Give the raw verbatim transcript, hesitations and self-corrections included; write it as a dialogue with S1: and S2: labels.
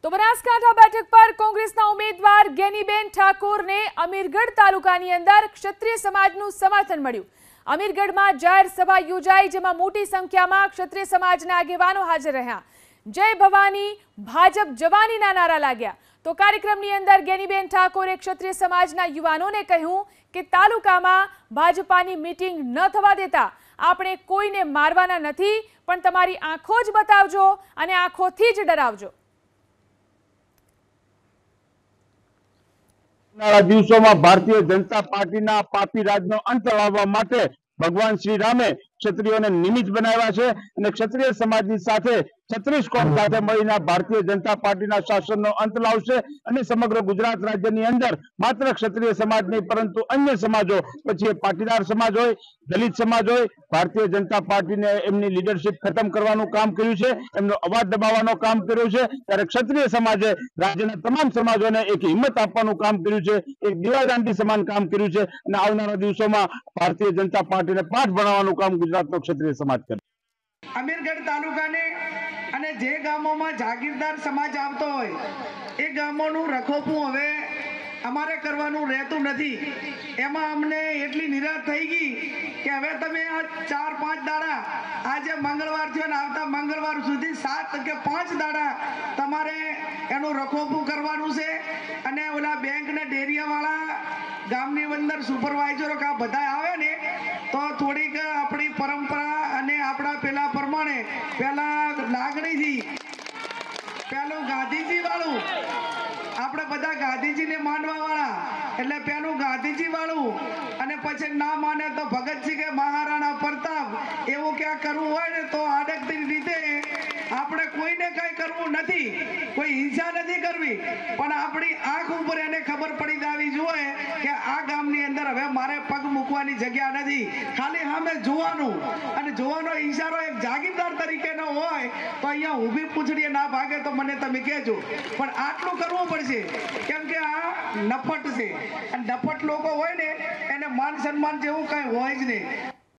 S1: તો બનાસકાંઠા બેઠક પર કોંગ્રેસના ઉમેદવાર ગેનીબેન ઠાકોરને અમીરગઢ તાલુકાની અંદર ક્ષત્રિય સમાજનું સમર્થન મળ્યું। અમીરગઢમાં જાહેર સભા યોજાઈ, જેમાં મોટી સંખ્યામાં ક્ષત્રિય સમાજના આગેવાનો હાજર રહ્યા। જય ભવાની, ભાજપ જવાનીના નારા લાગ્યા। તો કાર્યક્રમની અંદર ગેનીબેન ઠાકોરે ક્ષત્રિય સમાજના યુવાનોને કહ્યું કે તાલુકામાં ભાજપાની મીટિંગ ન થવા દેતા। આપણે કોઈને મારવાના નથી, પણ તમારી આંખો જ બતાવજો અને આંખોથી જ ડરાવજો।
S2: દિવસોમાં ભારતીય જનતા પાર્ટીના પાપી રાજનો અંત લાવવા માટે ભગવાન શ્રી રામે ક્ષત્રિયોને નિમિત્ત બનાવ્યા છે અને ક્ષત્રિય સમાજની સાથે છત્રીસ કોમ સાથે મળીને ભારતીય જનતા પાર્ટીના શાસનનો અંત લાવશે અને સમગ્ર ગુજરાત રાજ્યની અંદર માત્ર ક્ષત્રિય સમાજ નહીં પરંતુ અન્ય સમાજો, પછી એ પાટીદાર સમાજ હોય, દલિત સમાજ હોય, ભારતીય જનતા પાર્ટીને એમની લીડરશિપ ખતમ કરવાનું કામ કર્યું છે, એમનો અવાજ દબાવવાનું કામ કર્યું છે। ત્યારે ક્ષત્રિય સમાજે રાજ્યના તમામ સમાજોને એક હિંમત આપવાનું કામ કર્યું છે, એક દીવાદાંડી સમાન કામ કર્યું છે અને આવનારા દિવસોમાં ભારતીય જનતા પાર્ટીને પાઠ ભણાવવાનું કામ ગુજરાતનો ક્ષત્રિય સમાજ કરે।
S3: અમીરગઢ તાલુકાને અને જે ગામોમાં જાગીરદાર સમાજ આવતો હોય એ ગામોનું રખોપું હવે અમારે કરવાનું રહેતું નથી। એમાં અમને એટલી નિરાશ થઈ ગઈ કે હવે તમે આ ચાર પાંચ દાડા, આજે મંગળવાર થયો ને આવતા મંગળવાર સુધી સાત કે પાંચ દાડા તમારે એનું રખોપું કરવાનું છે અને ઓલા બેંકના ડેરીયાવાળા ગામની અંદર સુપરવાઇઝરો કા બધા આવે ને તો થોડીક આપણી પરંપરા અને આપણા પેલા પ્રમાણે પેલા લાગણીથી પેલું ગાંધીજી વાળું, આપણે બધા ગાંધીજીને માનવા વાળા એટલે પેલું ગાંધીજી વાળું અને પછી ના માને તો ભગતસિંહ કે મહારાણા પ્રતાપ એવું ક્યાં કરવું હોય ને તો આડકતી રીતે આપણે કોઈને કઈ કરવું નથી, કોઈ હિંસા નથી કરવી, પણ આપણી આંખ ઉપર એને ખબર પડી જવી જોઈએ કે આ ગામની અંદર હવે મારે પગ મૂકવાની જગ્યા નથી। ખાલી સામે જોવાનું અને જોવાનો ઈશારો એક જાગીરદાર તરીકેનો હોય તો અહીંયા ઊભી પૂંછડીએ ના ભાગે તો મને તમે કહેજો, પણ આટલું કરવું પડશે કેમ કે આ નફટ છે અને નફટ લોકો હોય ને એને માન સન્માન જેવું કઈ હોય જ નહીં।